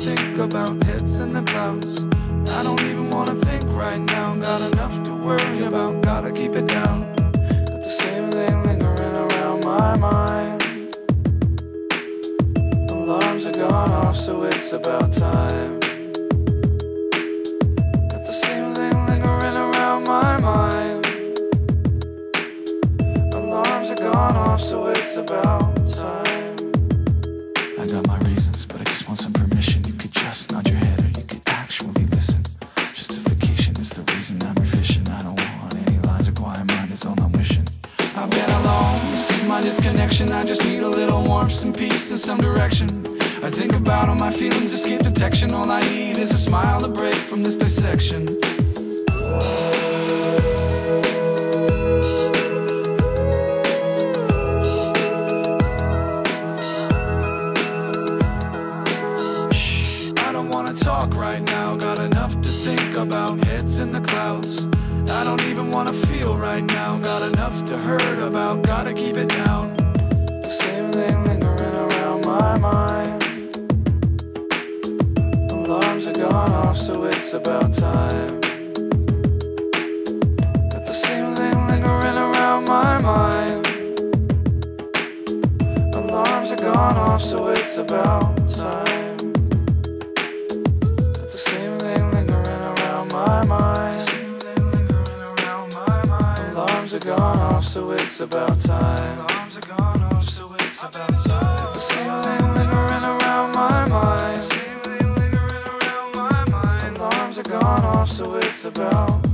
think about hits in the clouds. I don't even wanna think right now. Got enough to worry about, gotta keep it down. Got the same thing lingering around my mind. Alarms are gone off, so it's about time. Got the same thing lingering around my mind. Alarms are gone off, so it's about time. I got my reasons, but I just want some permission. You could just nod your head, or you could actually listen. Justification is the reason I'm efficient. I don't want any lies or quiet mind is all I'm wishing. I've been alone, excuse my disconnection. I just need a little warmth, some peace, and some direction. I think about all my feelings, escape detection. All I need is a smile to break from this dissection. Talk right now, got enough to think about, heads in the clouds. I don't even wanna feel right now, got enough to hurt about, gotta keep it down. The same thing lingering around my mind. Alarms are gone off, so it's about time. Got the same thing lingering around my mind. Alarms are gone off, so it's about time. Alarms are gone off, so it's about time. Alarms are gone off, so it's about time. The same thing lingering around my mind. Alarms are gone off, so it's about